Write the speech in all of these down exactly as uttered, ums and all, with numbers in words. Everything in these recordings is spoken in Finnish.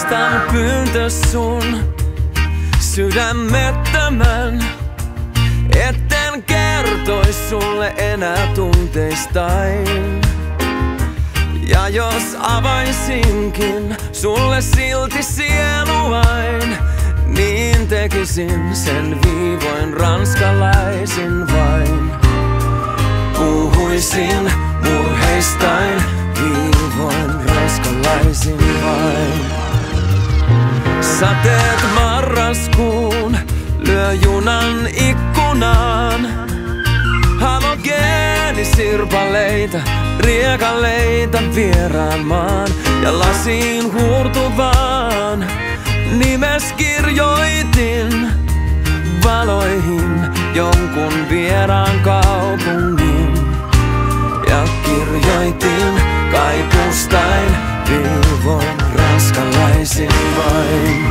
Toistan pyyntö sun sydämettömän, etten kertois sulle enää tunteistain. Ja jos avaisinkin sulle silti sieluain, niin tekisin sen viivoin ranskalaisin vain. Puhuisin murheistain viivoin ranskalaisin vain. Sateet marraskuun lyö junan ikkunaan. Halogeenisirpaleita, riekaleita vieraan maan. Ja lasiin huurtuvaan nimes kirjoitin valoihin jonkun vieraan kaupungin. Ja kirjoitin kaipustain viivoin ranskalaisin vain.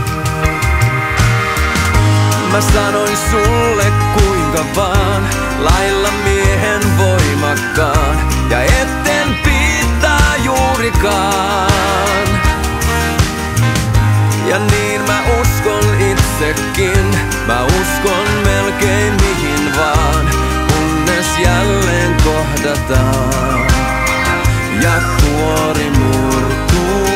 Mä sanoin sulle kuinka vaan, lailla miehen voimakkaan, ja etten piittaa juurikaan. Ja niin mä uskon itsekin, mä uskon melkein mihin vaan, kunnes jälleen kohdataan ja kuori murtuu.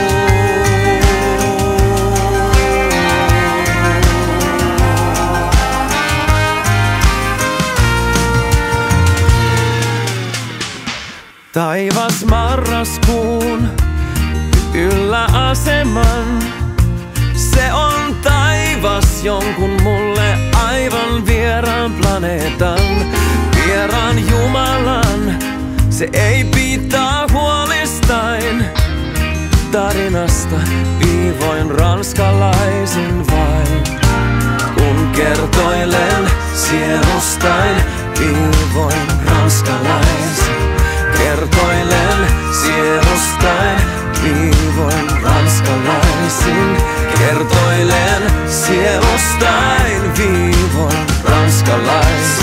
Taivas marraskuun yläaseman, se on taivas jonkun mulle aivan vieraan planeetan, vieraan Jumalan. Se ei piittaa huolistain tarinasta viivoin ranskalaisin vain. Kun kertoilen sielustain viivoin ranskalaisin. Kertoilen sielustain viivoin ranskalaisin. Kertoilen sielustain viivoin ranskalaisin.